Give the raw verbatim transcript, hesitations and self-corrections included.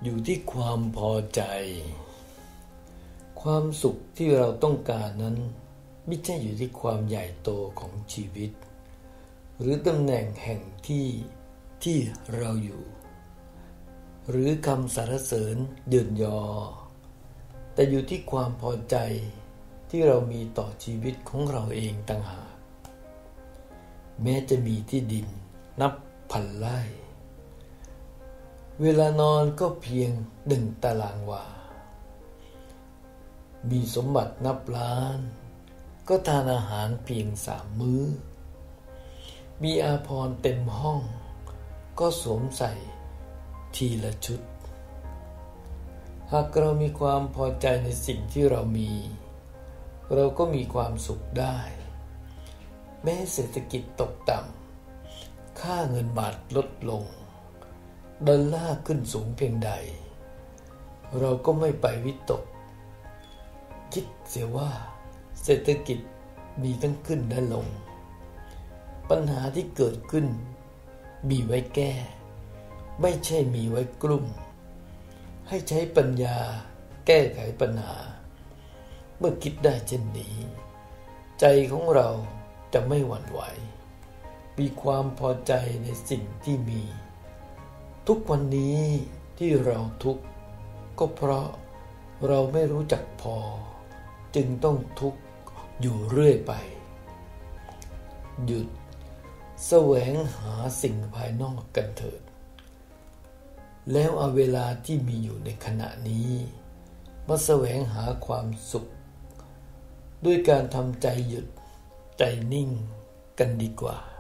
อยู่ที่ความพอใจความสุขที่เราต้องการนั้นไม่ใช่อยู่ที่ความใหญ่โตของชีวิตหรือตำแหน่งแห่งที่ที่เราอยู่หรือคำสรรเสริญเยินยอแต่อยู่ที่ความพอใจที่เรามีต่อชีวิตของเราเองต่างหากแม้จะมีที่ดินนับพันไร่เวลานอนก็เพียงหนึ่งตารางวามีสมบัตินับล้านก็ทานอาหารเพียงสามมื้อมีอาภรณ์เต็มห้องก็สวมใส่ทีละชุดหากเรามีความพอใจในสิ่งที่เรามีเราก็มีความสุขได้แม้เศรษฐกิจตกต่ำค่าเงินบาทลดลงดอลลาร์ขึ้นสูงเพียงใดเราก็ไม่ไปวิตกคิดเสียว่าเศรษฐกิจมีทั้งขึ้นและลงปัญหาที่เกิดขึ้นมีไว้แก้ไม่ใช่มีไว้กลุ่มให้ใช้ปัญญาแก้ไขปัญหาเมื่อคิดได้เช่นนี้ใจของเราจะไม่หวั่นไหวมีความพอใจในสิ่งที่มีทุกวันนี้ที่เราทุกข์ก็เพราะเราไม่รู้จักพอจึงต้องทุกข์อยู่เรื่อยไปหยุดแสวงหาสิ่งภายนอกกันเถิดแล้วเอาเวลาที่มีอยู่ในขณะนี้มาแสวงหาความสุขด้วยการทำใจหยุดใจนิ่งกันดีกว่า